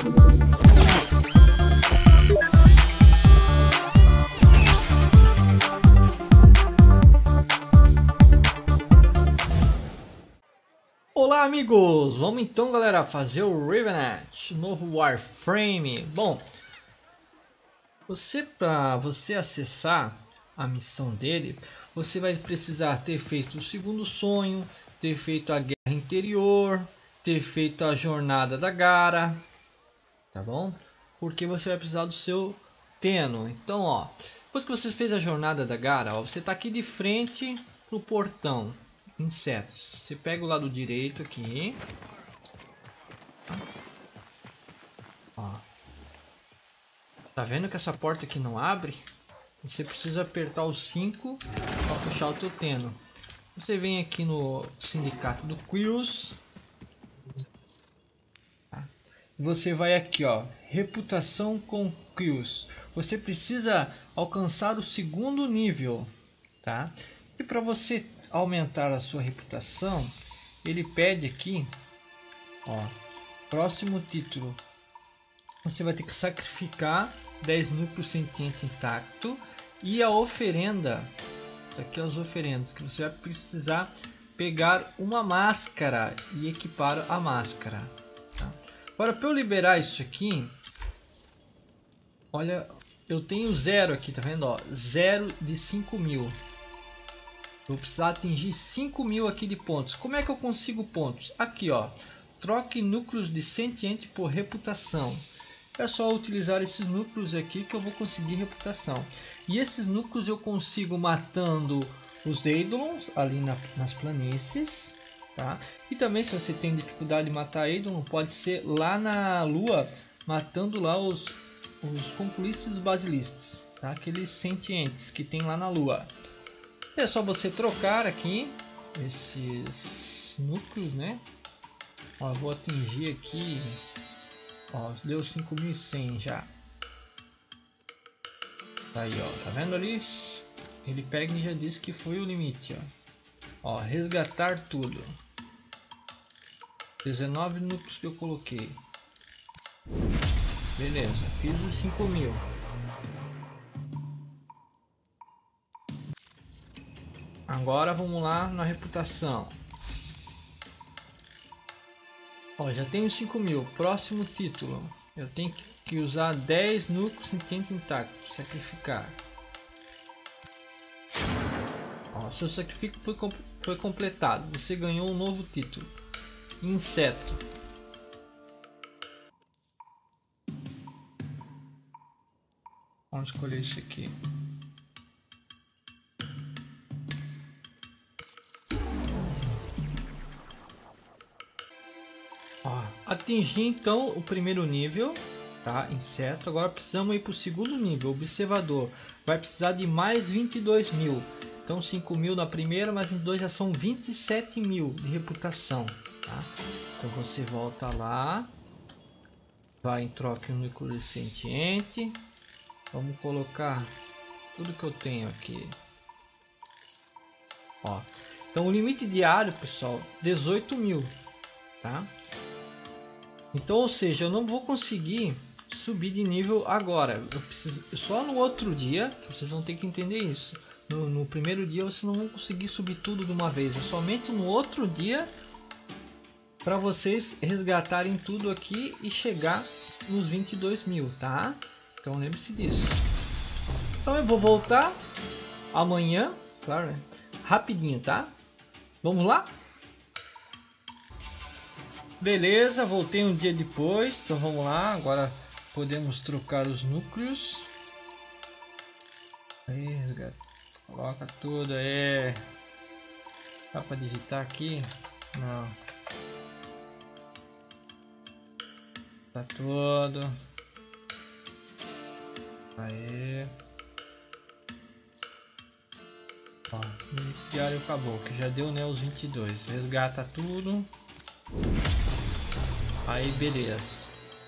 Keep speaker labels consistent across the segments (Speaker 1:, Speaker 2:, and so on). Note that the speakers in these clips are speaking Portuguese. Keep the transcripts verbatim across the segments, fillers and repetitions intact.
Speaker 1: Olá amigos, vamos então galera fazer o Revenant, novo Warframe. Bom, você para você acessar a missão dele, você vai precisar ter feito o segundo sonho, ter feito a guerra interior, ter feito a jornada da Gara, tá bom? Porque você vai precisar do seu Tenno. Então, ó, depois que você fez a jornada da Gara, ó, você está aqui de frente pro portão. Insetos. Você pega o lado direito aqui. Ó. Tá vendo que essa porta aqui não abre? Você precisa apertar o cinco para puxar o teu Tenno. Você vem aqui no sindicato do Quills. Tá? Você vai aqui, ó, reputação com Quills. Você precisa alcançar o segundo nível, tá? E para você aumentar a sua reputação, ele pede aqui, ó, próximo título. Você vai ter que sacrificar dez núcleos sentientes intacto e a oferenda. Aqui as oferendas que você vai precisar pegar uma máscara e equipar a máscara. Tá? Agora, para eu liberar isso aqui, olha, eu tenho zero aqui, tá vendo? Ó, zero de cinco mil. Vou precisar atingir cinco mil aqui de pontos. Como é que eu consigo pontos? Aqui, ó. Troque núcleos de sentiente por reputação. É só utilizar esses núcleos aqui que eu vou conseguir reputação. E esses núcleos eu consigo matando os Eidolons ali na, nas planícies. Tá? E também, se você tem dificuldade de matar Eidolon, pode ser lá na lua, matando lá os, os concluístes basilistas. Tá? Aqueles sentientes que tem lá na lua. É só você trocar aqui esses núcleos, né? Ó, vou atingir aqui, ó, deu cinco mil e cem já. Tá aí, ó, tá vendo ali? Ele pega e já disse que foi o limite, ó. Ó, resgatar tudo. dezenove núcleos que eu coloquei. Beleza, fiz os cinco mil. Agora vamos lá na reputação. Ó, já tenho cinco mil. Próximo título. Eu tenho que usar dez núcleos sentientes intactos. Sacrificar. Ó, seu sacrifício foi, foi completado. Você ganhou um novo título. Inseto. Vamos escolher isso aqui. Atingir então o primeiro nível, tá? Inseto. Agora precisamos ir para o segundo nível, observador. Vai precisar de mais vinte e dois mil. Então cinco mil na primeira, mais vinte e dois já são vinte e sete mil de reputação. Tá? Então você volta lá, vai em troca um núcleo de sentiente. Vamos colocar tudo que eu tenho aqui. Ó. Então o limite diário, pessoal, dezoito mil. Tá? Então, ou seja, eu não vou conseguir subir de nível agora. Eu preciso só no outro dia. Vocês vão ter que entender isso. No, no primeiro dia vocês não vão conseguir subir tudo de uma vez. É somente no outro dia para vocês resgatarem tudo aqui e chegar nos vinte e dois mil, tá? Então lembre-se disso. Então eu vou voltar amanhã, claro, né? Rapidinho, tá? Vamos lá? Beleza, voltei um dia depois, então vamos lá, agora podemos trocar os núcleos. Aí, coloca tudo aí. Dá para digitar aqui? Não. Tá tudo. Aí. Ó, o diário acabou, que já deu, né, os vinte e dois. Resgata tudo. Aí beleza.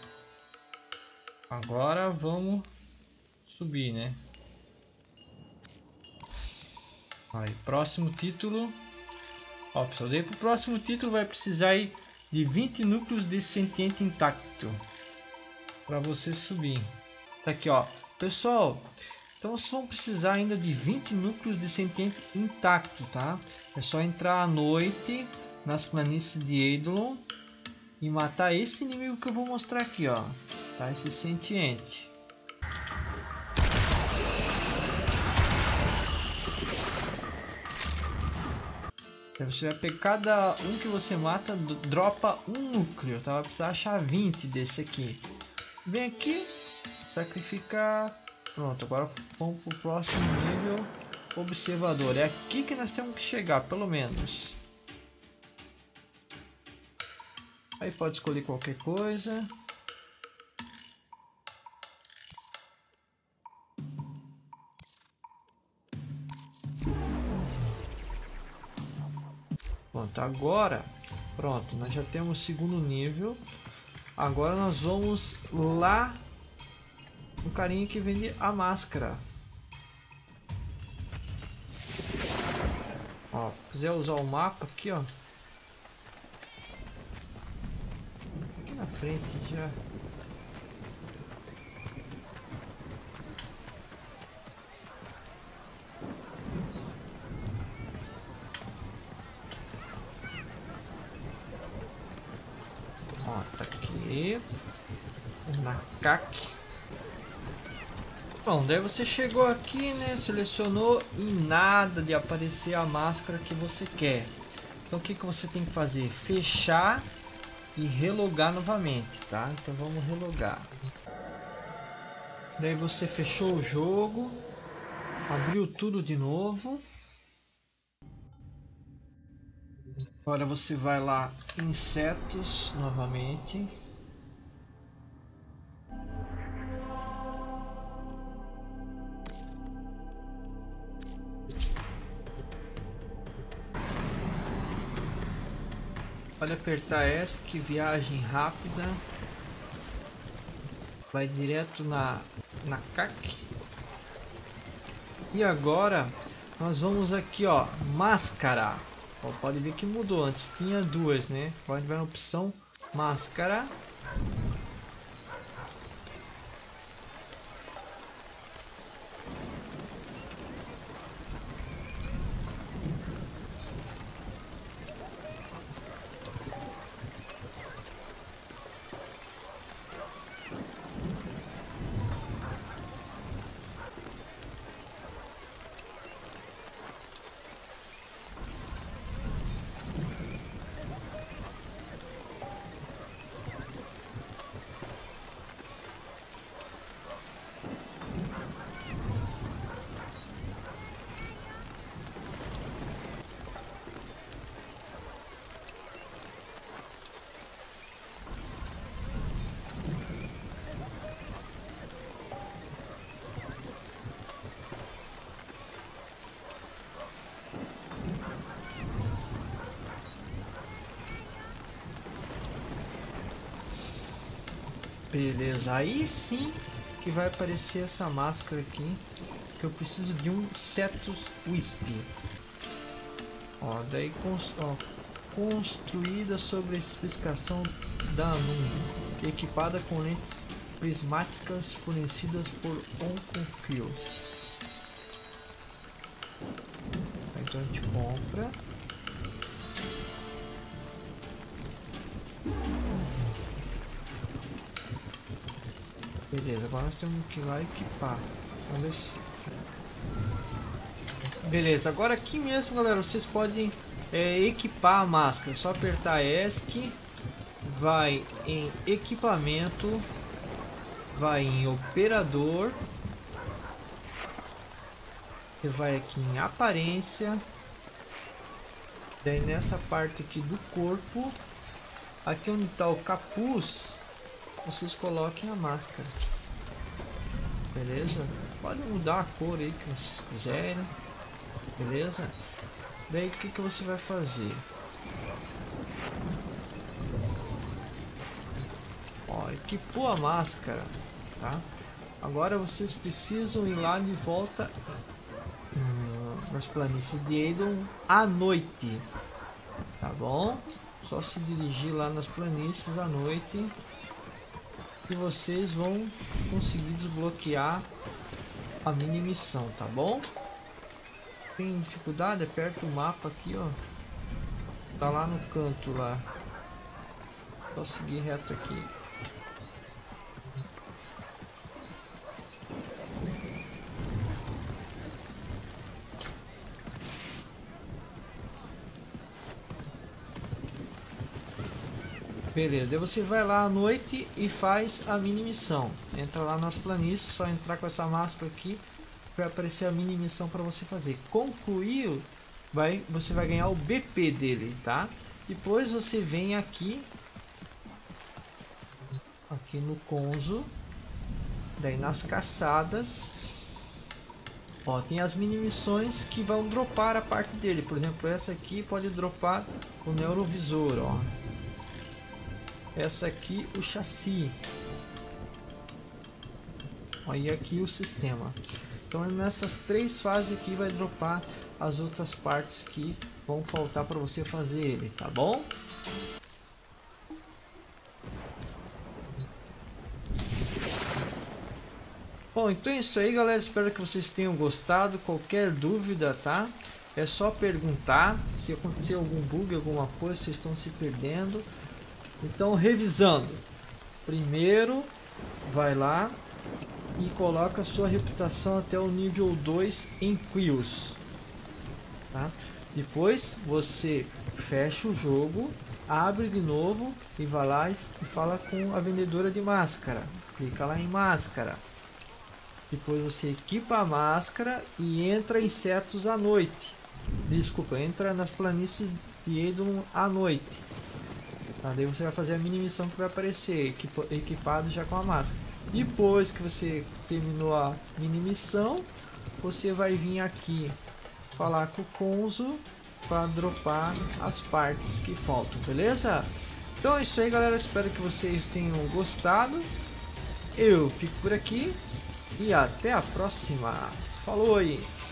Speaker 1: Agora vamos subir, né? Aí, próximo título. Ó, pessoal, daí pro próximo título vai precisar aí de vinte núcleos de sentiente intacto. para você subir. Tá aqui, ó, pessoal. Então vocês vão precisar ainda de vinte núcleos de sentiente intacto, tá? É só entrar à noite nas planícies de Eidolon e matar esse inimigo que eu vou mostrar aqui, ó, tá? Esse sentiente. Aí você vai pegar cada um que você mata, dropa um núcleo, tá? Vai precisar achar vinte desse aqui. Vem aqui, sacrificar. Pronto, agora vamos pro próximo nível, observador. É aqui que nós temos que chegar, pelo menos. Aí pode escolher qualquer coisa. Pronto, agora, pronto, nós já temos o segundo nível. Agora nós vamos lá no carinha que vende a máscara. Ó, se quiser usar o mapa aqui, ó, aqui na frente já. Ó, tá aqui na C A C. Bom, daí você chegou aqui, né? Selecionou e nada de aparecer a máscara que você quer. Então o que que você tem que fazer? Fechar e relogar novamente, tá? Então vamos relogar. Daí você fechou o jogo, abriu tudo de novo. Agora você vai lá em setos novamente. Pode apertar ESC, viagem rápida. Vai direto na, na C A C. E agora nós vamos aqui, ó, máscara. Ó, pode ver que mudou, antes tinha duas, né? Agora a gente vai na opção máscara. Beleza, aí sim que vai aparecer essa máscara aqui, que eu preciso de um Cetus Wisp. Ó, daí cons ó, construída sobre a especificação da Anum, equipada com lentes prismáticas fornecidas por Onconquil. Então a gente compra. Beleza, agora nós temos que ir lá equipar. Vamos ver se... Beleza, agora aqui mesmo, galera, vocês podem é, equipar a máscara. É só apertar ESC, vai em equipamento, vai em operador, você vai aqui em aparência, daí nessa parte aqui do corpo, aqui onde está o capuz, vocês coloquem a máscara. Beleza? Pode mudar a cor aí que vocês quiserem. Beleza? Daí o que que você vai fazer? Ó, equipou a máscara, tá? Agora vocês precisam ir lá de volta hum, nas planícies de Eidolon à noite, tá bom? Só se dirigir lá nas planícies à noite. que vocês vão conseguir desbloquear a mini missão, tá bom? Tem dificuldade? Aperta o mapa aqui, ó. Tá lá no canto lá. Só seguir reto aqui. Beleza, daí você vai lá à noite e faz a mini missão. Entra lá nas planícies, só entrar com essa máscara aqui, vai aparecer a mini missão para você fazer. Concluiu, vai, você vai ganhar o B P dele, tá? Depois você vem aqui, aqui no Konzo, daí nas caçadas, ó, tem as mini missões que vão dropar a parte dele. Por exemplo, essa aqui pode dropar o neurovisor, ó. Essa aqui o chassi. Aí aqui o sistema. Então nessas três fases aqui vai dropar as outras partes que vão faltar para você fazer ele, tá bom? Bom, então é isso aí, galera. Espero que vocês tenham gostado. Qualquer dúvida, tá? É só perguntar. Se acontecer algum bug, alguma coisa, vocês estão se perdendo. Então, revisando, primeiro vai lá e coloca a sua reputação até o nível dois em Quills, tá? Depois você fecha o jogo, abre de novo e vai lá e fala com a vendedora de máscara, clica lá em máscara. Depois você equipa a máscara e entra em Cetus à noite, desculpa, entra nas planícies de Edom à noite. Tá, daí você vai fazer a mini missão que vai aparecer equipo, equipado já com a máscara. Depois que você terminou a mini missão, você vai vir aqui falar com o Konzo para dropar as partes que faltam, beleza? Então é isso aí, galera. Espero que vocês tenham gostado. Eu fico por aqui e até a próxima. Falou aí!